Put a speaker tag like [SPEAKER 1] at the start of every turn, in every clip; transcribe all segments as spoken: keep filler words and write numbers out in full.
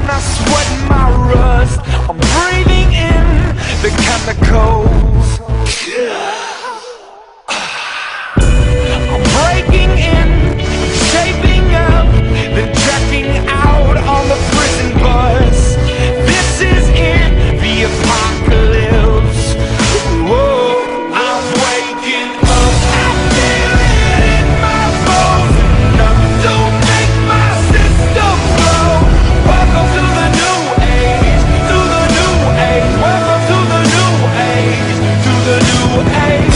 [SPEAKER 1] and I sweat my rust. I'm breathing in the chemicals. I'm breaking in, shaping up, then checking out on the prison bus. This is it, the apocalypse. Whoa, I'm waking up. I feel it in my bones, enough to make my system blow. Welcome to the new age, to the new age. Welcome to the new age, to the new age.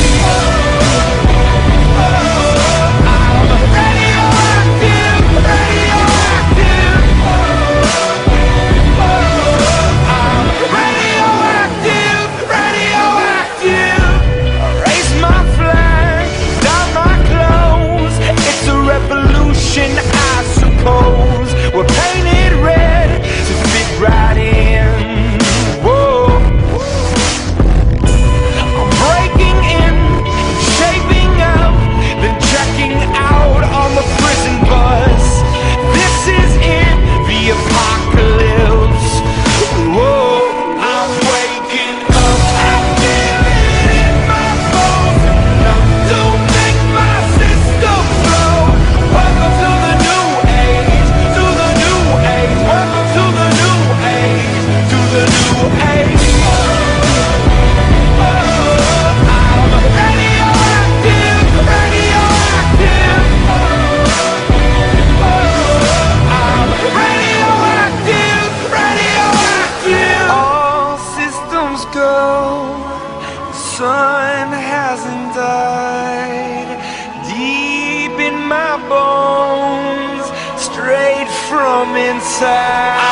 [SPEAKER 1] I suppose we're painted red to fit right in. Whoa, I'm breaking in, shaping up, then checking out on the prison bus. This is it, the apocalypse. Whoa, I'm waking up. I feel it in my bones, enough to make my system blow. Welcome to the new age, to the new age. Welcome to the new age, to the new age. Oh, I'm radioactive, radioactive. Oh, I'm radioactive, radioactive. All systems go, the sun hasn't died. Deep in my bones, straight from inside.